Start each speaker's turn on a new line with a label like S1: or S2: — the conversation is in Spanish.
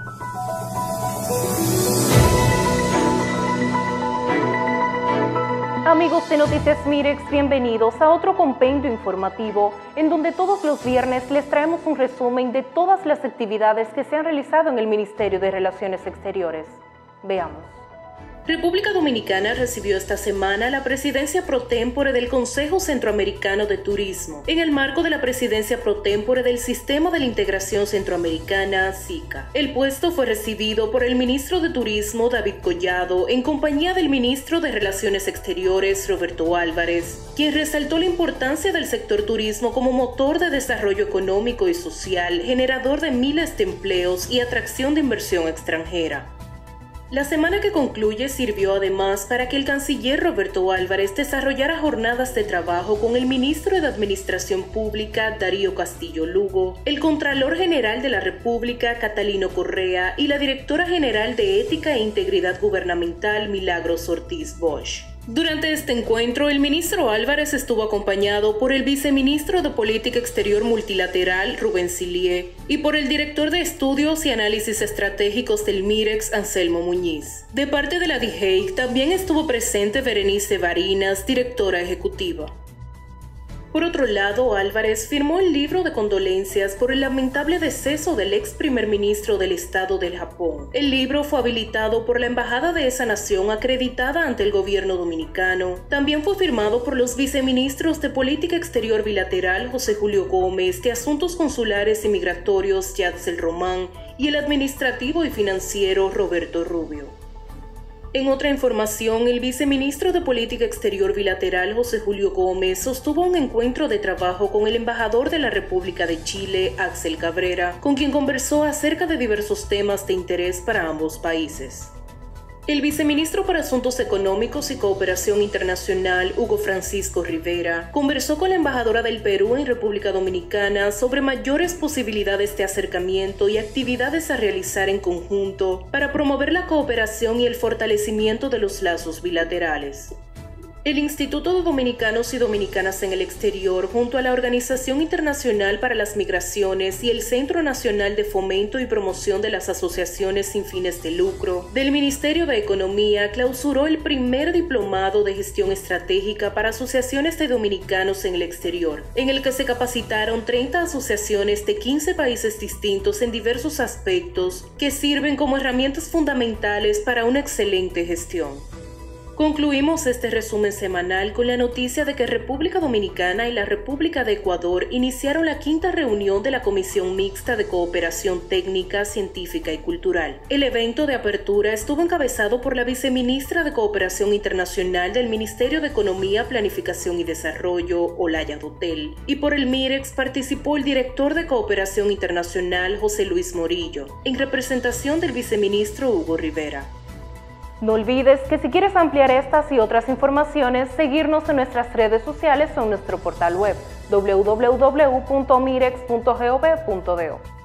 S1: Amigos de Noticias Mirex, bienvenidos a otro compendio informativo en donde todos los viernes les traemos un resumen de todas las actividades que se han realizado en el Ministerio de Relaciones Exteriores. Veamos. República Dominicana recibió esta semana la presidencia pro tempore del Consejo Centroamericano de Turismo, en el marco de la presidencia pro tempore del Sistema de la Integración Centroamericana, SICA. El puesto fue recibido por el ministro de Turismo, David Collado, en compañía del ministro de Relaciones Exteriores, Roberto Álvarez, quien resaltó la importancia del sector turismo como motor de desarrollo económico y social, generador de miles de empleos y atracción de inversión extranjera. La semana que concluye sirvió además para que el canciller Roberto Álvarez desarrollara jornadas de trabajo con el ministro de Administración Pública, Darío Castillo Lugo, el Contralor General de la República, Catalino Correa, y la Directora General de Ética e Integridad Gubernamental, Milagros Ortiz Bosch. Durante este encuentro, el ministro Álvarez estuvo acompañado por el viceministro de Política Exterior Multilateral, Rubén Sillier, y por el director de Estudios y Análisis Estratégicos del MIREX, Anselmo Muñiz. De parte de la DIGEIC también estuvo presente Berenice Barinas, directora ejecutiva. Por otro lado, Álvarez firmó el libro de condolencias por el lamentable deceso del ex primer ministro del Estado del Japón. El libro fue habilitado por la embajada de esa nación acreditada ante el gobierno dominicano. También fue firmado por los viceministros de Política Exterior Bilateral, José Julio Gómez, de Asuntos Consulares y Migratorios, Yadsel Román, y el administrativo y financiero, Roberto Rubio. En otra información, el viceministro de Política Exterior Bilateral, José Julio Gómez, sostuvo un encuentro de trabajo con el embajador de la República de Chile, Axel Cabrera, con quien conversó acerca de diversos temas de interés para ambos países. El viceministro para Asuntos Económicos y Cooperación Internacional, Hugo Francisco Rivera, conversó con la embajadora del Perú en República Dominicana sobre mayores posibilidades de acercamiento y actividades a realizar en conjunto para promover la cooperación y el fortalecimiento de los lazos bilaterales. El Instituto de Dominicanos y Dominicanas en el Exterior, junto a la Organización Internacional para las Migraciones y el Centro Nacional de Fomento y Promoción de las Asociaciones sin fines de lucro del Ministerio de Economía, clausuró el primer diplomado de gestión estratégica para asociaciones de dominicanos en el exterior, en el que se capacitaron 30 asociaciones de 15 países distintos en diversos aspectos que sirven como herramientas fundamentales para una excelente gestión. Concluimos este resumen semanal con la noticia de que República Dominicana y la República de Ecuador iniciaron la 5ª reunión de la Comisión Mixta de Cooperación Técnica, Científica y Cultural. El evento de apertura estuvo encabezado por la viceministra de Cooperación Internacional del Ministerio de Economía, Planificación y Desarrollo, Olaya Dotel, y por el MIREX participó el director de Cooperación Internacional, José Luis Morillo, en representación del viceministro Hugo Rivera. No olvides que si quieres ampliar estas y otras informaciones, seguirnos en nuestras redes sociales o en nuestro portal web www.mirex.gov.do.